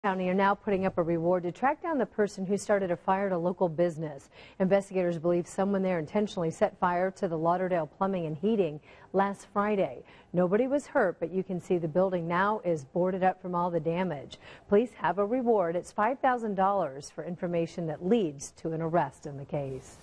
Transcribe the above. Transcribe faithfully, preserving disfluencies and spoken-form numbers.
County are now putting up a reward to track down the person who started a fire at a local business. Investigators believe someone there intentionally set fire to the Lauderdale Plumbing and Heating last Friday. Nobody was hurt, but you can see the building now is boarded up from all the damage. Police have a reward. It's five thousand dollars for information that leads to an arrest in the case.